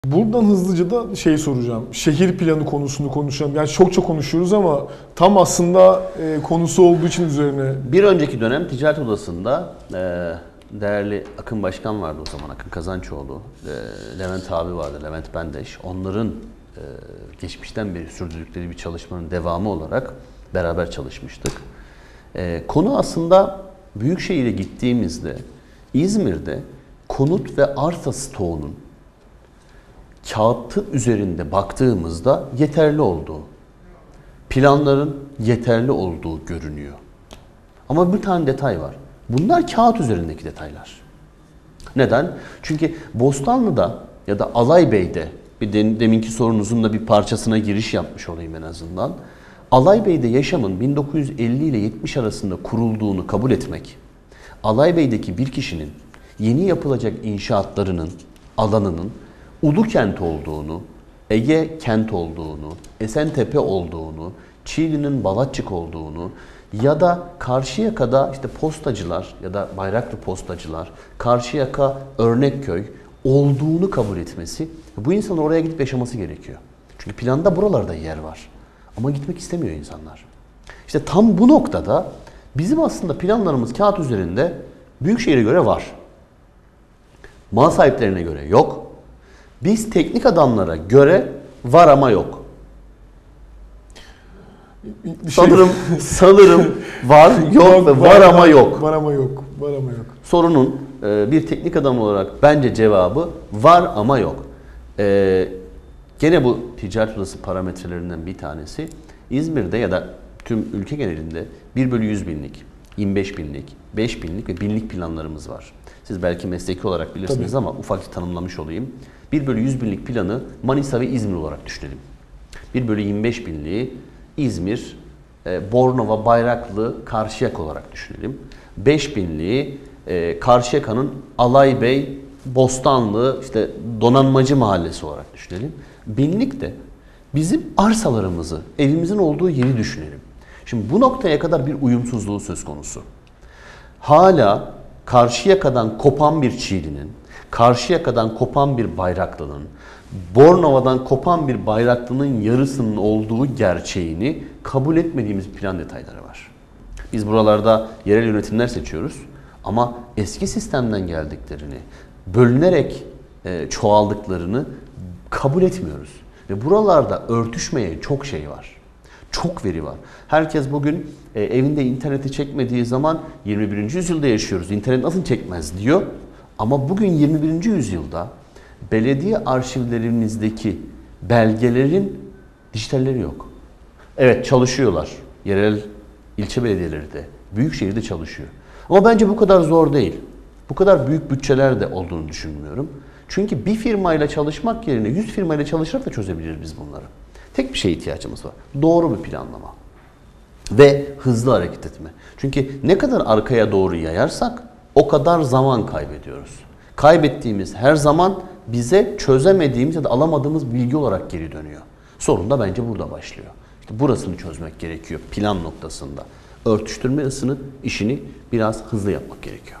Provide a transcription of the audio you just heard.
Buradan hızlıca da şey soracağım. Şehir planı konusunu konuşalım. Yani çok konuşuyoruz ama tam aslında konusu olduğu için üzerine. Bir önceki dönem Ticaret Odası'nda değerli Akın Başkan vardı o zaman, Akın Kazançoğlu, Levent abi vardı, Levent Bendeş. Onların geçmişten beri sürdürdükleri bir çalışmanın devamı olarak beraber çalışmıştık. Konu aslında Büyükşehir'e gittiğimizde İzmir'de konut ve arsa stoğunun kağıtı üzerinde baktığımızda yeterli olduğu, planların yeterli olduğu görünüyor. Ama bir tane detay var. Bunlar kağıt üzerindeki detaylar. Neden? Çünkü Bostanlı'da ya da Alaybey'de, bir deminki sorunuzun da bir parçasına giriş yapmış olayım en azından. Alaybey'de yaşamın 1950 ile 70 arasında kurulduğunu kabul etmek, Alaybey'deki bir kişinin yeni yapılacak inşaatlarının alanının Ulukent olduğunu, Ege kent olduğunu, Esentepe olduğunu, Çiğli'nin Balatçık olduğunu ya da Karşıyaka'da işte postacılar ya da Bayraklı postacılar, Karşıyaka Örnekköy olduğunu kabul etmesi, bu insanın oraya gidip yaşaması gerekiyor. Çünkü planda buralarda yer var. Ama gitmek istemiyor insanlar. İşte tam bu noktada bizim aslında planlarımız kağıt üzerinde Büyükşehir'e göre var. Mal sahiplerine göre yok. Biz teknik adamlara göre var ama yok. Sanırım var, yok ve var ama yok. Var ama yok. Var ama yok. Sorunun bir teknik adam olarak bence cevabı var ama yok. Gene bu ticaret odası parametrelerinden bir tanesi. İzmir'de ya da tüm ülke genelinde 1/100 binlik, 25 binlik, 5 binlik ve binlik planlarımız var. Siz belki mesleki olarak bilirsiniz ama ufak tanımlamış olayım. 1/100 binlik planı Manisa ve İzmir olarak düşünelim. 1/25 binliği İzmir, Bornova, Bayraklı, Karşıyaka olarak düşünelim. 5 binliği Karşıyaka'nın Alaybey, Bostanlı, işte Donanmacı Mahallesi olarak düşünelim. Binlik de bizim arsalarımızı, evimizin olduğu yeri düşünelim. Şimdi bu noktaya kadar bir uyumsuzluğu söz konusu. Hala Karşıyaka'dan kopan bir Çiğli'nin, Karşıyaka'dan kopan bir Bayraklı'nın, Bornova'dan kopan bir Bayraklı'nın yarısının olduğu gerçeğini kabul etmediğimiz plan detayları var. Biz buralarda yerel yönetimler seçiyoruz ama eski sistemden geldiklerini, bölünerek çoğaldıklarını kabul etmiyoruz. Ve buralarda örtüşmeye çok şey var. Çok veri var. Herkes bugün evinde interneti çekmediği zaman 21. yüzyılda yaşıyoruz. İnternet nasıl çekmez diyor. Ama bugün 21. yüzyılda belediye arşivlerimizdeki belgelerin dijitalleri yok. Evet, çalışıyorlar. Yerel ilçe belediyeleri de, büyükşehirde çalışıyor. Ama bence bu kadar zor değil. Bu kadar büyük bütçeler de olduğunu düşünmüyorum. Çünkü bir firmayla çalışmak yerine 100 firmayla çalışarak da çözebiliriz biz bunları. Tek bir şeye ihtiyacımız var. Doğru bir planlama. Ve hızlı hareket etme. Çünkü ne kadar arkaya doğru yayarsak o kadar zaman kaybediyoruz. Kaybettiğimiz her zaman bize çözemediğimiz ya da alamadığımız bilgi olarak geri dönüyor. Sorun da bence burada başlıyor. İşte burasını çözmek gerekiyor plan noktasında. Örtüştürme işini biraz hızlı yapmak gerekiyor.